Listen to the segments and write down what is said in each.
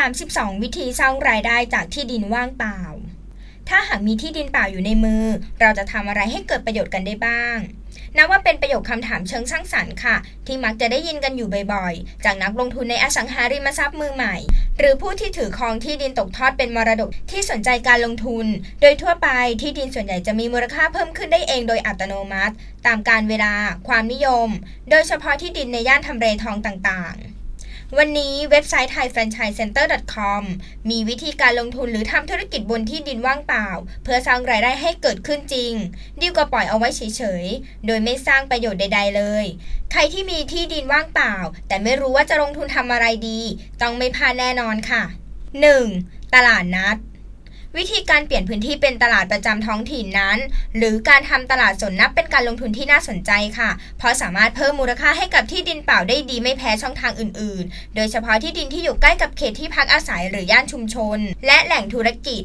32 วิธีสร้างรายได้จากที่ดินว่างเปล่าถ้าหากมีที่ดินเปล่าอยู่ในมือเราจะทำอะไรให้เกิดประโยชน์กันได้บ้างนับว่าเป็นประโยคคำถามเชิงสร้างสรรค์ค่ะที่มักจะได้ยินกันอยู่บ่อยๆจากนักลงทุนในอสังหาริมทรัพย์มือใหม่หรือผู้ที่ถือครองที่ดินตกทอดเป็นมรดกที่สนใจการลงทุนโดยทั่วไปที่ดินส่วนใหญ่จะมีมูลค่าเพิ่มขึ้นได้เองโดยอัตโนมัติตามกาลเวลาความนิยมโดยเฉพาะที่ดินในย่านทำเลทองต่างๆวันนี้เว็บไซต์ thaifranchisecenter.com มีวิธีการลงทุนหรือทำธุรกิจบนที่ดินว่างเปล่าเพื่อสร้างรายได้ให้เกิดขึ้นจริงดีกว่าปล่อยเอาไว้เฉยๆโดยไม่สร้างประโยชน์ใดๆเลยใครที่มีที่ดินว่างเปล่าแต่ไม่รู้ว่าจะลงทุนทำอะไรดีต้องไม่พลาดแน่นอนค่ะ 1. ตลาดนัดวิธีการเปลี่ยนพื้นที่เป็นตลาดประจำท้องถิ่นนั้นหรือการทำตลาดสดนับเป็นการลงทุนที่น่าสนใจค่ะเพราะสามารถเพิ่มมูลค่าให้กับที่ดินเปล่าได้ดีไม่แพ้ช่องทางอื่นๆโดยเฉพาะที่ดินที่อยู่ใกล้กับเขตที่พักอาศัยหรือย่านชุมชนและแหล่งธุรกิจ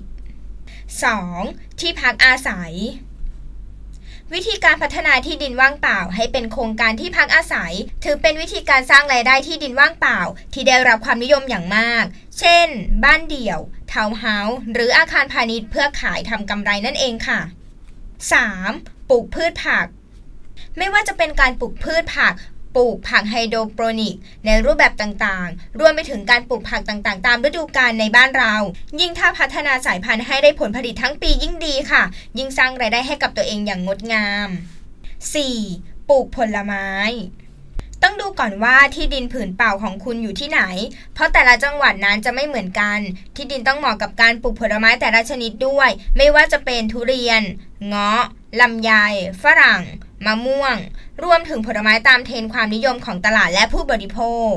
2. ที่พักอาศัยวิธีการพัฒนาที่ดินว่างเปล่าให้เป็นโครงการที่พักอาศัยถือเป็นวิธีการสร้างรายได้ที่ดินว่างเปล่าที่ได้รับความนิยมอย่างมากเช่นบ้านเดี่ยวทาวน์เฮาส์หรืออาคารพาณิชย์เพื่อขายทำกำไรนั่นเองค่ะ 3. ปลูกพืชผักไม่ว่าจะเป็นการปลูกพืชผักปลูกผักไฮโดรโปรนิกในรูปแบบต่างๆรวมไปถึงการปลูกผักต่างๆตามฤดูกาลในบ้านเรายิ่งถ้าพัฒนาสายพันธุ์ให้ได้ผลผลิตทั้งปียิ่งดีค่ะยิ่งสร้างรายได้ให้กับตัวเองอย่างงดงาม 4. ปลูกผลไม้ต้องดูก่อนว่าที่ดินผืนเปล่าของคุณอยู่ที่ไหนเพราะแต่ละจังหวัดนั้นจะไม่เหมือนกันที่ดินต้องเหมาะกับการปลูกผลไม้แต่ละชนิดด้วยไม่ว่าจะเป็นทุเรียนเงาะลำไยฝรั่งมะม่วงรวมถึงผลไม้ตามเทรนด์ความนิยมของตลาดและผู้บริโภค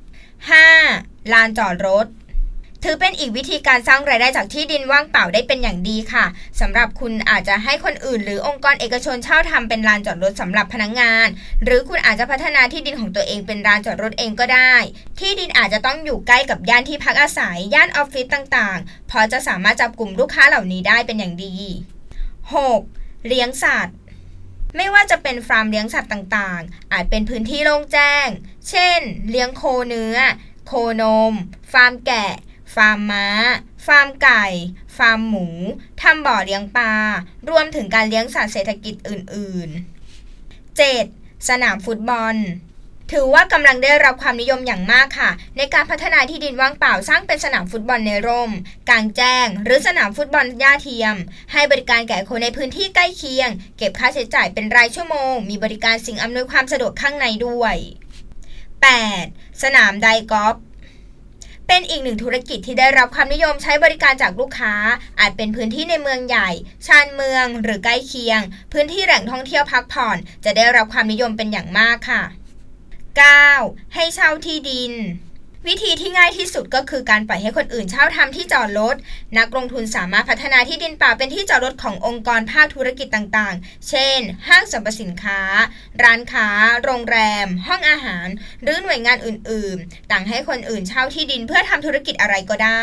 5. ลานจอดรถถือเป็นอีกวิธีการสร้างรายได้จากที่ดินว่างเปล่าได้เป็นอย่างดีค่ะสำหรับคุณอาจจะให้คนอื่นหรือองค์กรเอกชนเช่าทำเป็นลานจอดรถสำหรับพนักงานหรือคุณอาจจะพัฒนาที่ดินของตัวเองเป็นลานจอดรถเองก็ได้ที่ดินอาจจะต้องอยู่ใกล้กับย่านที่พักอาศัยย่านออฟฟิศต่างๆเพราะจะสามารถจับกลุ่มลูกค้าเหล่านี้ได้เป็นอย่างดี 6. เลี้ยงสัตว์ไม่ว่าจะเป็นฟาร์มเลี้ยงสัตว์ต่างๆอาจเป็นพื้นที่โล่งแจ้งเช่นเลี้ยงโคเนื้อโคนมฟาร์มแกะฟาร์มม้าฟาร์มไก่ฟาร์มหมูทำบ่อเลี้ยงปลารวมถึงการเลี้ยงสัตว์เศรษฐกิจอื่นๆ 7. สนามฟุตบอลถือว่ากำลังได้รับความนิยมอย่างมากค่ะในการพัฒนาที่ดินว่างเปล่าสร้างเป็นสนามฟุตบอลในร่มกลางแจ้งหรือสนามฟุตบอลหญ้าเทียมให้บริการแก่คนในพื้นที่ใกล้เคียงเก็บค่าใช้จ่ายเป็นรายชั่วโมงมีบริการสิ่งอำนวยความสะดวกข้างในด้วย 8. สนามไดกอล์ฟเป็นอีกหนึ่งธุรกิจที่ได้รับความนิยมใช้บริการจากลูกค้าอาจเป็นพื้นที่ในเมืองใหญ่ชานเมืองหรือใกล้เคียงพื้นที่แหล่งท่องเที่ยวพักผ่อนจะได้รับความนิยมเป็นอย่างมากค่ะ 9. ให้เช่าที่ดินวิธีที่ง่ายที่สุดก็คือการปล่อยให้คนอื่นเช่าทำที่จอดรถนักลงทุนสามารถพัฒนาที่ดินเปล่าเป็นที่จอดรถขององค์กรภาคธุรกิจต่างๆเช่นห้างสรรพสินค้าร้านค้าโรงแรมห้องอาหารหรือหน่วยงานอื่นๆต่างให้คนอื่นเช่าที่ดินเพื่อทำธุรกิจอะไรก็ได้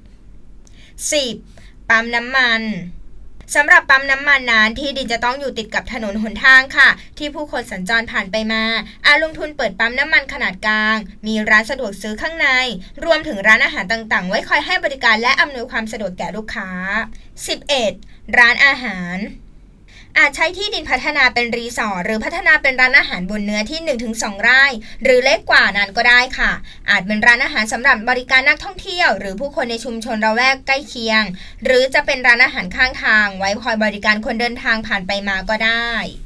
10. ปั๊มน้ำมันสำหรับปั๊มน้ำมันนั้นที่ดินจะต้องอยู่ติดกับถนนหนทางค่ะที่ผู้คนสัญจรผ่านไปมาอาจลงทุนเปิดปั๊มน้ำมันขนาดกลางมีร้านสะดวกซื้อข้างในรวมถึงร้านอาหารต่างๆไว้คอยให้บริการและอำนวยความสะดวกแก่ลูกค้า 11. ร้านอาหารอาจใช้ที่ดินพัฒนาเป็นรีสอร์ทหรือพัฒนาเป็นร้านอาหารบนเนื้อที่ 1-2 ไร่หรือเล็กกว่านั้นก็ได้ค่ะอาจเป็นร้านอาหารสำหรับบริการนักท่องเที่ยวหรือผู้คนในชุมชนละแวกใกล้เคียงหรือจะเป็นร้านอาหารข้างทางไว้คอยบริการคนเดินทางผ่านไปมาก็ได้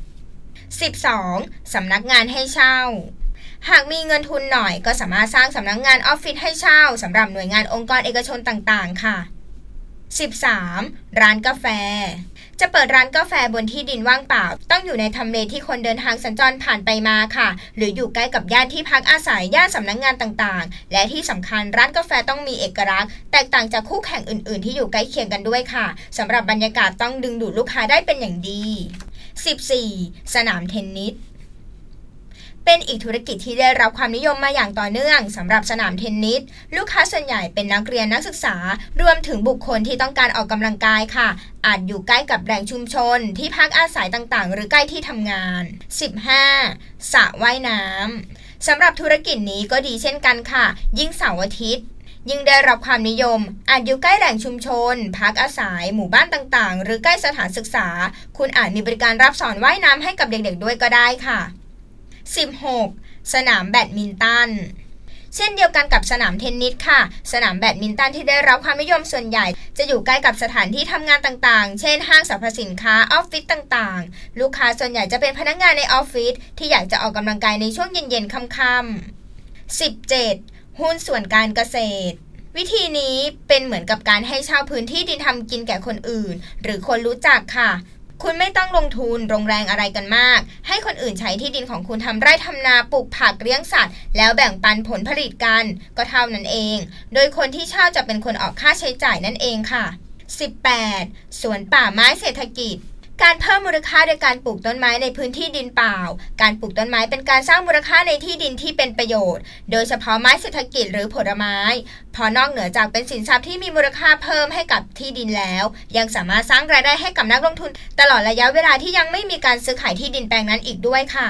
12. สำนักงานให้เช่าหากมีเงินทุนหน่อยก็สามารถสร้างสำนักงานออฟฟิศให้เช่าสำหรับหน่วยงานองค์กรเอกชนต่างๆค่ะ 13. ร้านกาแฟจะเปิดร้านกาแฟบนที่ดินว่างเปล่าต้องอยู่ในทำเลที่คนเดินทางสัญจรผ่านไปมาค่ะหรืออยู่ใกล้กับย่านที่พักอาศัยย่านสำนักงานต่างๆและที่สำคัญร้านกาแฟต้องมีเอกลักษณ์แตกต่างจากคู่แข่งอื่นๆที่อยู่ใกล้เคียงกันด้วยค่ะสำหรับบรรยากาศต้องดึงดูดลูกค้าได้เป็นอย่างดี 14. สนามเทนนิสเป็นอีกธุรกิจที่ได้รับความนิยมมาอย่างต่อเนื่องสำหรับสนามเทนนิสลูกค้าส่วนใหญ่เป็นนักเรียนนักศึกษารวมถึงบุคคลที่ต้องการออกกำลังกายค่ะอาจอยู่ใกล้กับแหล่งชุมชนที่พักอาศัยต่างๆหรือใกล้ที่ทำงาน 15. สระว่ายน้ำสำหรับธุรกิจนี้ก็ดีเช่นกันค่ะยิ่งเสาร์อาทิตย์ยิ่งได้รับความนิยมอาจอยู่ใกล้แหล่งชุมชนพักอาศัยหมู่บ้านต่างๆหรือใกล้สถานศึกษาคุณอาจมีบริการรับสอนว่ายน้ำให้กับเด็กๆด้วยก็ได้ค่ะ 16. สนามแบดมินตันเช่นเดียวกันกับสนามเทนนิสค่ะสนามแบดมินตันที่ได้รับความนิยมส่วนใหญ่จะอยู่ใกล้กับสถานที่ทำงานต่างๆเช่นห้างสรรพสินค้าออฟฟิศต่างๆลูกค้าส่วนใหญ่จะเป็นพนักงานในออฟฟิศที่อยากจะออกกำลังกายในช่วงเย็นๆค่ำๆ 17. หุ้นส่วนการเกษตรวิธีนี้เป็นเหมือนกับการให้เช่าพื้นที่ดินทำกินแก่คนอื่นหรือคนรู้จักค่ะคุณไม่ต้องลงทุนลงแรงอะไรกันมากให้คนอื่นใช้ที่ดินของคุณทำไร่ทำนาปลูกผักเลี้ยงสัตว์แล้วแบ่งปันผลผลิตกันก็เท่านั้นเองโดยคนที่เช่าจะเป็นคนออกค่าใช้จ่ายนั่นเองค่ะ 18. สวนป่าไม้เศรษฐกิจการเพิ่มมูลค่าโดยการปลูกต้นไม้ในพื้นที่ดินเปล่าการปลูกต้นไม้เป็นการสร้างมูลค่าในที่ดินที่เป็นประโยชน์โดยเฉพาะไม้เศรษฐกิจหรือผลไม้เพราะนอกเหนือจากเป็นสินทรัพย์ที่มีมูลค่าเพิ่มให้กับที่ดินแล้วยังสามารถสร้างรายได้ให้กับนักลงทุนตลอดระยะเวลาที่ยังไม่มีการซื้อขายที่ดินแปลงนั้นอีกด้วยค่ะ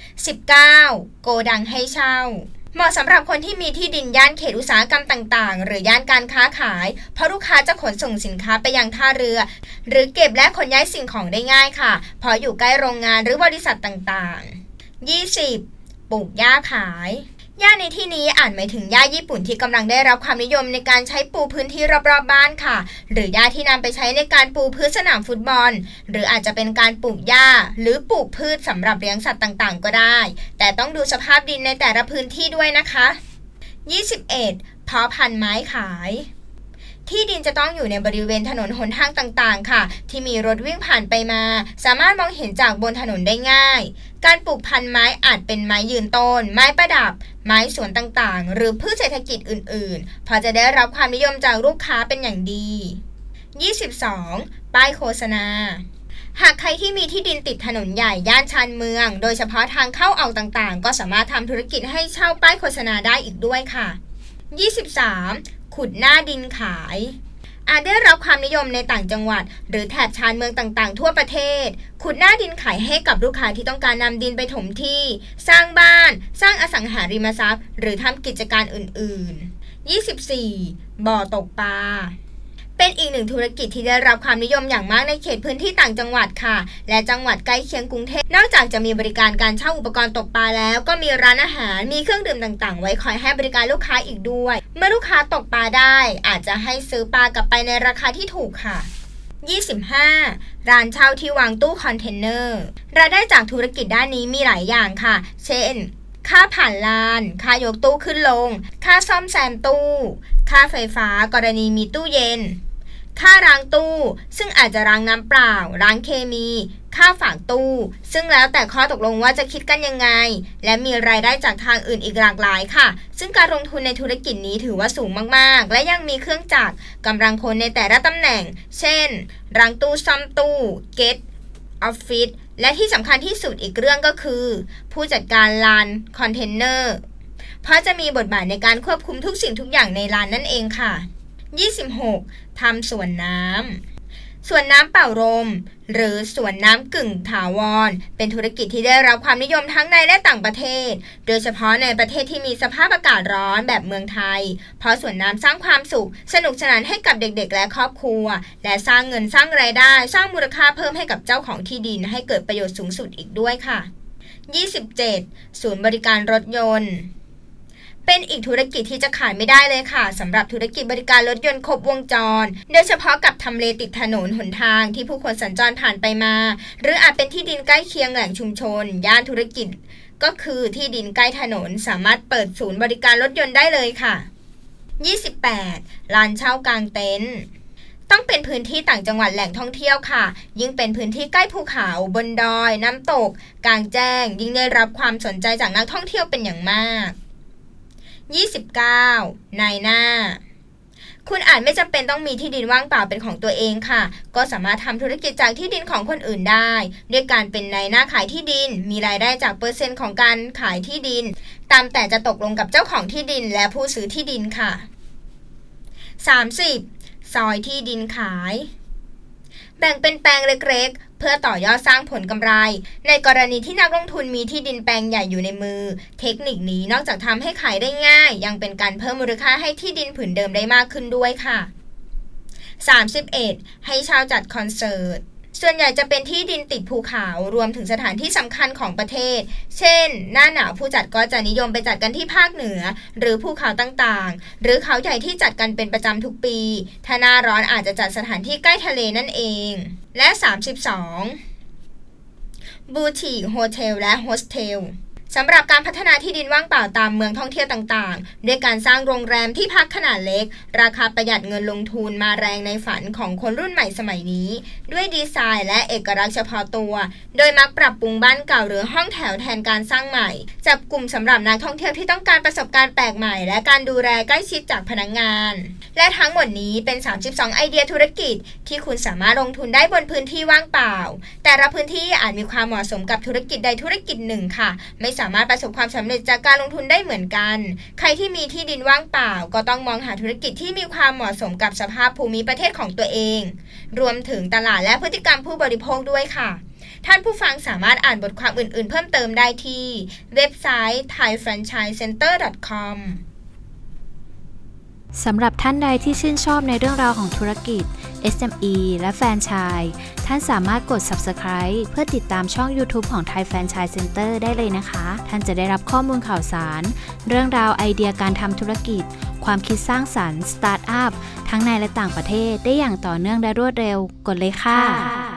19. โกดังให้เช่าเหมาะสำหรับคนที่มีที่ดินย่านเขตอุตสาหกรรมต่างๆหรือย่านการค้าขายเพราะลูกค้าจะขนส่งสินค้าไปยังท่าเรือหรือเก็บและขนย้ายสิ่งของได้ง่ายค่ะเพราะอยู่ใกล้โรงงานหรือบริษัทต่างๆ 20. ปลูกหญ้าขายหญ้าในที่นี้อาจหมายถึงหญ้าญี่ปุ่นที่กำลังได้รับความนิยมในการใช้ปูพื้นที่รอบๆบ้านค่ะหรือหญ้าที่นำไปใช้ในการปูพื้นสนามฟุตบอลหรืออาจจะเป็นการปลูกหญ้าหรือปลูกพืชสำหรับเลี้ยงสัตว์ต่างๆก็ได้แต่ต้องดูสภาพดินในแต่ละพื้นที่ด้วยนะคะ 21. เพาะพันธุ์ไม้ขายที่ดินจะต้องอยู่ในบริเวณถนนหนทางต่างๆค่ะที่มีรถวิ่งผ่านไปมาสามารถมองเห็นจากบนถนนได้ง่ายการปลูกพันธุ์ไม้อาจเป็นไม้ยืนต้นไม้ประดับไม้สวนต่างๆหรือพืชเศรษฐกิจอื่นๆเพราะจะได้รับความนิยมจากลูกค้าเป็นอย่างดี 22. ป้ายโฆษณาหากใครที่มีที่ดินติดถนนใหญ่ย่านชานเมืองโดยเฉพาะทางเข้าออกต่างๆก็สามารถทำธุรกิจให้เช่าป้ายโฆษณาได้อีกด้วยค่ะ 23. ขุดหน้าดินขายอาจได้รับความนิยมในต่างจังหวัดหรือแถบชานเมืองต่างๆทั่วประเทศขุดหน้าดินขายให้กับลูกค้าที่ต้องการนำดินไปถมที่สร้างบ้านสร้างอสังหาริมทรัพย์หรือทำกิจการอื่นๆ 24. บ่อตกปลาเป็นอีกหนึ่งธุรกิจที่ได้รับความนิยมอย่างมากในเขตพื้นที่ต่างจังหวัดค่ะและจังหวัดใกล้เคียงกรุงเทพนอกจากจะมีบริการการเช่าอุปกรณ์ตกปลาแล้วก็มีร้านอาหารมีเครื่องดื่มต่างๆไว้คอยให้บริการลูกค้าอีกด้วยเมื่อลูกค้าตกปลาได้อาจจะให้ซื้อปลากลับไปในราคาที่ถูกค่ะ 25. ร้านเช่าที่วางตู้คอนเทนเนอร์รายได้จากธุรกิจด้านนี้มีหลายอย่างค่ะเช่นค่าผ่านลานค่ายกตู้ขึ้นลงค่าซ่อมแซมตู้ค่าไฟฟ้ากรณีมีตู้เย็นค่าล้างตู้ซึ่งอาจจะล้างน้ำเปล่าล้างเคมีค่าฝากตู้ซึ่งแล้วแต่ข้อตกลงว่าจะคิดกันยังไงและมีรายได้จากทางอื่นอีกหลากหลายค่ะซึ่งการลงทุนในธุรกิจนี้ถือว่าสูงมากๆและยังมีเครื่องจักรกำลังคนในแต่ละตำแหน่งเช่นล้างตู้ซ่อมตู้เก็ตออฟฟิศและที่สำคัญที่สุดอีกเรื่องก็คือผู้จัดการลานคอนเทนเนอร์เพราะจะมีบทบาทในการควบคุมทุกสิ่งทุกอย่างในลานนั่นเองค่ะ26. ทำสวนน้ำสวนน้ำเป่าลมหรือสวนน้ำกึ่งถาวรเป็นธุรกิจที่ได้รับความนิยมทั้งในและต่างประเทศโดยเฉพาะในประเทศที่มีสภาพอากาศร้อนแบบเมืองไทยเพราะสวนน้ำสร้างความสุขสนุกสนานให้กับเด็กๆและครอบครัวและสร้างเงินสร้างรายได้สร้างมูลค่าเพิ่มให้กับเจ้าของที่ดินให้เกิดประโยชน์สูงสุดอีกด้วยค่ะ 27. ศูนย์บริการรถยนต์เป็นอีกธุรกิจที่จะขาดไม่ได้เลยค่ะสำหรับธุรกิจบริการรถยนต์ครบวงจรโดยเฉพาะกับทำเลติดถนนหนทางที่ผู้คนสัญจรผ่านไปมาหรืออาจเป็นที่ดินใกล้เคียงแหล่งชุมชนย่านธุรกิจก็คือที่ดินใกล้ถนนสามารถเปิดศูนย์บริการรถยนต์ได้เลยค่ะ 28. ลานเช่ากางเต็นท์ต้องเป็นพื้นที่ต่างจังหวัดแหล่งท่องเที่ยวค่ะยิ่งเป็นพื้นที่ใกล้ภูเขาบนดอยน้ำตกกลางแจ้งยิ่งได้รับความสนใจจากนักท่องเที่ยวเป็นอย่างมาก29. นายหน้าคุณอาจไม่จำเป็นต้องมีที่ดินว่างเปล่าเป็นของตัวเองค่ะก็สามารถทำธุรกิจจากที่ดินของคนอื่นได้ด้วยการเป็นนายหน้าขายที่ดินมีรายได้จากเปอร์เซ็นต์ของการขายที่ดินตามแต่จะตกลงกับเจ้าของที่ดินและผู้ซื้อที่ดินค่ะ 30. ซอยที่ดินขายแบ่งเป็นแปลงเล็กๆเพื่อต่อยอดสร้างผลกำไรในกรณีที่นักลงทุนมีที่ดินแปลงใหญ่อยู่ในมือเทคนิคนี้นอกจากทำให้ขายได้ง่ายยังเป็นการเพิ่มมูลค่าให้ที่ดินผืนเดิมได้มากขึ้นด้วยค่ะ 31. ให้เช่าจัดคอนเสิร์ตส่วนใหญ่จะเป็นที่ดินติดภูเขารวมถึงสถานที่สำคัญของประเทศเช่นหน้าหนาวผู้จัดก็จะนิยมไปจัดกันที่ภาคเหนือหรือภูเขาต่างๆหรือเขาใหญ่ที่จัดกันเป็นประจำทุกปีถ้าหน้าร้อนอาจจะจัดสถานที่ใกล้ทะเลนั่นเองและ 32. บูติกโฮเทลและโฮสเทลสำหรับการพัฒนาที่ดินว่างเปล่าตามเมืองท่องเที่ยวต่างๆด้วยการสร้างโรงแรมที่พักขนาดเล็กราคาประหยัดเงินลงทุนมาแรงในฝันของคนรุ่นใหม่สมัยนี้ด้วยดีไซน์และเอกลักษณ์เฉพาะตัวโดยมักปรับปรุงบ้านเก่าหรือห้องแถวแทนการสร้างใหม่จับกลุ่มสำหรับนักท่องเที่ยวที่ต้องการประสบการณ์แปลกใหม่และการดูแลใกล้ชิดจากพนักงานและทั้งหมดนี้เป็น32ไอเดียธุรกิจที่คุณสามารถลงทุนได้บนพื้นที่ว่างเปล่าแต่ละพื้นที่อาจมีความเหมาะสมกับธุรกิจใดธุรกิจหนึ่งค่ะไม่สามารถประสบความสำเร็จจากการลงทุนได้เหมือนกันใครที่มีที่ดินว่างเปล่าก็ต้องมองหาธุรกิจที่มีความเหมาะสมกับสภาพภูมิประเทศของตัวเองรวมถึงตลาดและพฤติกรรมผู้บริโภคด้วยค่ะท่านผู้ฟังสามารถอ่านบทความอื่นๆเพิ่มเติมได้ที่เว็บไซต์ thaifranchisecenter.com สำหรับท่านใดที่ชื่นชอบในเรื่องราวของธุรกิจ SME และแฟรนไชส์ท่านสามารถกด Subscribe เพื่อติดตามช่อง YouTube ของ Thai Franchise Center ได้เลยนะคะท่านจะได้รับข้อมูลข่าวสารเรื่องราวไอเดียการทำธุรกิจความคิดสร้างสรรค์สตาร์ทอัพทั้งในและต่างประเทศได้อย่างต่อเนื่องและรวดเร็วกดเลยค่ะ